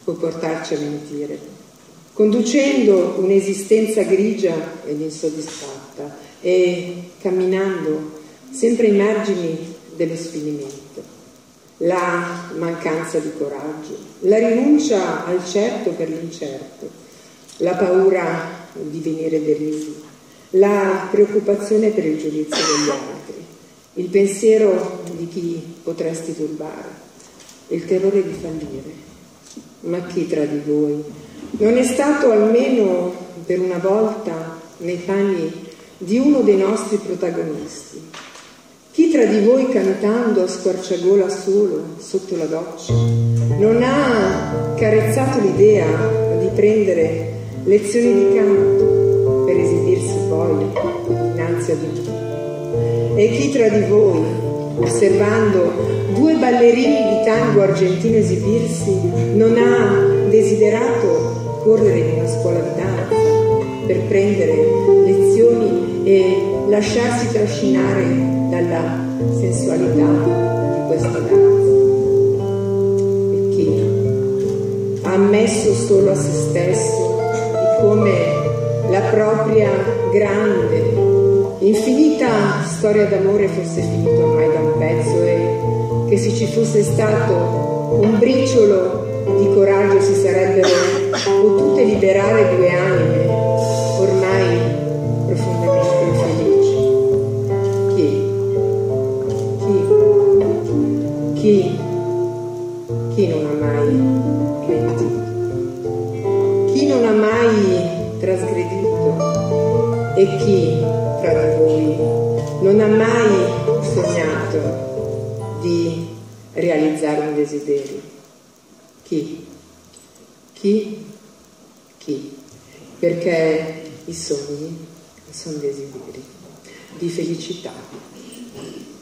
può portarci a mentire, conducendo un'esistenza grigia ed insoddisfatta e camminando sempre ai margini dello sfinimento, la mancanza di coraggio, la rinuncia al certo per l'incerto, la paura di venire derisi, la preoccupazione per il giudizio degli altri, il pensiero di chi potresti turbare, il terrore di fallire. Ma chi tra di voi non è stato almeno per una volta nei panni di uno dei nostri protagonisti? Chi tra di voi, cantando a squarciagola solo sotto la doccia, non ha carezzato l'idea di prendere lezioni di canto per esibirsi poi innanzi ad un? E chi tra di voi, osservando due ballerini di tango argentino esibirsi, non ha desiderato correre in una scuola di danza per prendere lezioni e lasciarsi trascinare dalla sensualità di questa danza? E chi ha ammesso solo a se stesso di come la propria grande, infinita storia d'amore fosse finita ormai da un pezzo e che se ci fosse stato un briciolo di coraggio si sarebbero potute liberare due anime ormai profondamente infelici? Chi non ha mai mentito? Chi non ha mai trasgredito? E chi tra di voi non ha mai sognato di realizzare un desiderio? Chi? Perché i sogni sono desideri di felicità.